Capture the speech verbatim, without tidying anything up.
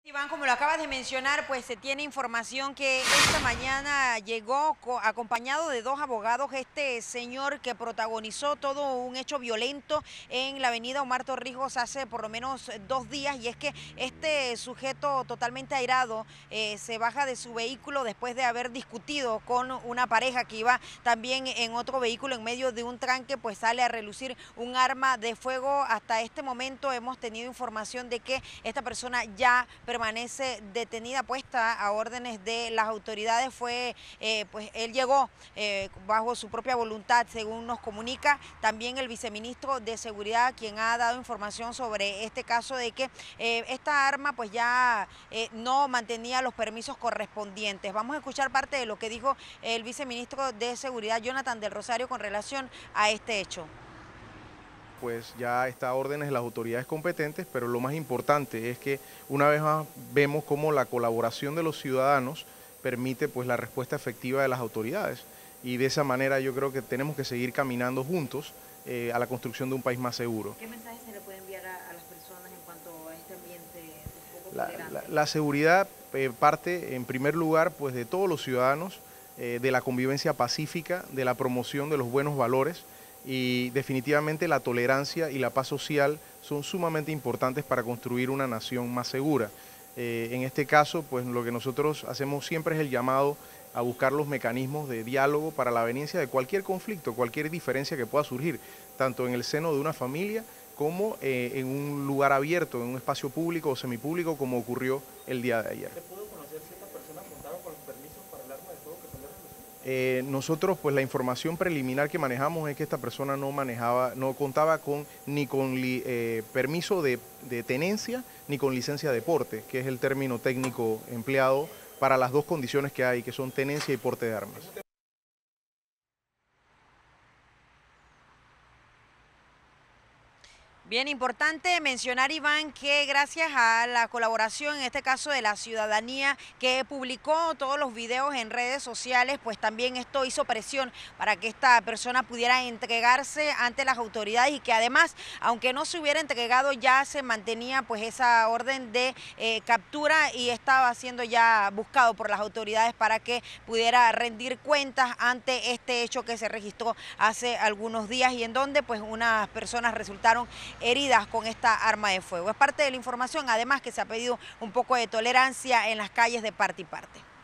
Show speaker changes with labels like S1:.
S1: Iván, como lo acabas de mencionar, pues se tiene información que esta mañana llegó acompañado de dos abogados este señor que protagonizó todo un hecho violento en la avenida Omar Torrijos hace por lo menos dos días, y es que este sujeto totalmente airado eh, se baja de su vehículo después de haber discutido con una pareja que iba también en otro vehículo. En medio de un tranque pues sale a relucir un arma de fuego. Hasta este momento hemos tenido información de que esta persona ya permanece detenida, puesta a órdenes de las autoridades. Fue, eh, pues él llegó eh, bajo su propia voluntad, según nos comunica también el viceministro de Seguridad, quien ha dado información sobre este caso de que eh, esta arma pues ya eh, no mantenía los permisos correspondientes. Vamos a escuchar parte de lo que dijo el viceministro de Seguridad, Jonathan del Rosario, con relación a este hecho.
S2: Pues ya está a órdenes de las autoridades competentes, pero lo más importante es que una vez más vemos cómo la colaboración de los ciudadanos permite pues la respuesta efectiva de las autoridades, y de esa manera yo creo que tenemos que seguir caminando juntos eh, a la construcción de un país más seguro.
S1: ¿Qué mensaje se le puede enviar a, a las personas en cuanto a este ambiente un poco
S2: La,
S1: tolerante?
S2: la, la seguridad eh, parte en primer lugar pues de todos los ciudadanos, eh, de la convivencia pacífica, de la promoción de los buenos valores, y definitivamente la tolerancia y la paz social son sumamente importantes para construir una nación más segura. Eh, en este caso, pues lo que nosotros hacemos siempre es el llamado a buscar los mecanismos de diálogo para la aveniencia de cualquier conflicto, cualquier diferencia que pueda surgir, tanto en el seno de una familia como eh, en un lugar abierto, en un espacio público o semipúblico, como ocurrió el día de ayer.
S3: ¿Se pudo conocer si estas personas contaban con los permisos para el arma de fuego que salió a relucir?
S2: Eh, nosotros, pues la información preliminar que manejamos es que esta persona no manejaba, no contaba con ni con li, eh, permiso de, de tenencia ni con licencia de porte, que es el término técnico empleado para las dos condiciones que hay, que son tenencia y porte de armas.
S1: Bien, importante mencionar, Iván, que gracias a la colaboración, en este caso de la ciudadanía, que publicó todos los videos en redes sociales, pues también esto hizo presión para que esta persona pudiera entregarse ante las autoridades, y que además, aunque no se hubiera entregado, ya se mantenía pues esa orden de eh, captura, y estaba siendo ya buscado por las autoridades para que pudiera rendir cuentas ante este hecho que se registró hace algunos días, y en donde pues unas personas resultaron heridas con esta arma de fuego. Es parte de la información, además, que se ha pedido un poco de tolerancia en las calles de parte y parte.